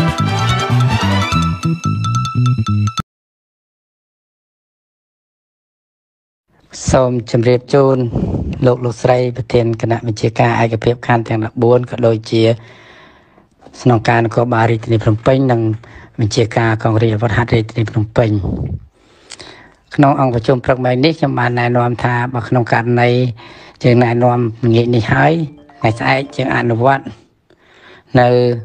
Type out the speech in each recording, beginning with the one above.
សូមជម្រាបជូនលោកស្រីប្រធានគណៈវិជាការឯកភាពខណ្ឌទាំង14ក៏ដូចជាស្នងការនគរបាលរាជធានីភ្នំពេញនិងវិជាការកងរាជអាវុធហត្ថរាជធានីភ្នំពេញក្នុងអង្គប្រជុំព្រឹកមិញនេះខ្ញុំបានណែនាំថាបើក្នុងករណីយើងណែនាំងាកនេះហើយថ្ងៃស្អែកយើងអនុវត្តនៅ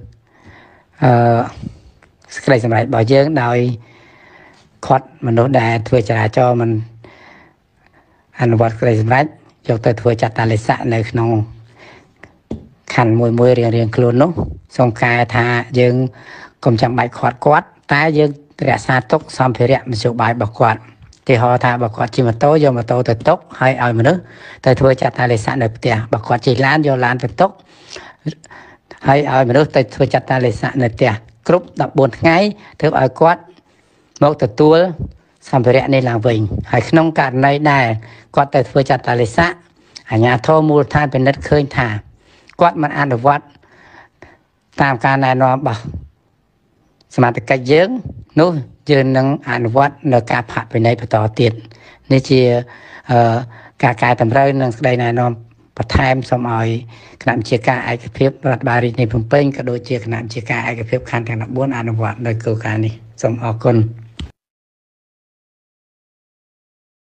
សេចក្តីសម្រេចរបស់យើងដោយខាត់មនុស្សដែលធ្វើចរាចរណ៍មិនអនុវត្តក្តីសម្រេចយកទៅធ្វើចាត់តាលិស័កនៅក្នុងខណ្ឌមួយរៀងខ្លួននោះសូមកែថាយើងកុំចាំបាច់ខាត់គាត់តែយើងរក្សាទុកសម្ភារៈមធ្យោបាយរបស់គាត់ទីហោថាបើគាត់ជិះម៉ូតូយកម៉ូតូទៅទុកហើយឲ្យមនុស្សទៅធ្វើចាត់តាលិស័កនៅផ្ទះបើគាត់ជិះឡានយកឡានទៅទុកហើយឲ្យមនុស្សទៅធ្វើចាត់តាលិស័កនៅផ្ទះគ្រប់14ថ្ងៃទើបឲ្យគាត់មកទទួលសម្ភារៈនេះឡើងវិញហើយក្នុងករណីដែលគាត់ទៅធ្វើចាត់តាលិស័កអាជ្ញាធរមូលដ្ឋានពិនិត្យឃើញថាគាត់មិនអនុវត្តតាមការណែនាំរបស់សមាជិកយើងនោះយើងនឹងអនុវត្តនៅការផាកពិន័យបន្តទៀតនេះជាការកែតម្រូវនិងស្ដីណែនាំបន្ថែមសូមឲ្យគណៈវិជាការឯកភាពរដ្ឋបាលរាជធានីភ្នំពេញក៏ដូចជាគណៈវិជាការឯកភាពខណ្ឌទាំង14អនុវត្តនៅគោលការណ៍នេះសូមអរគុណ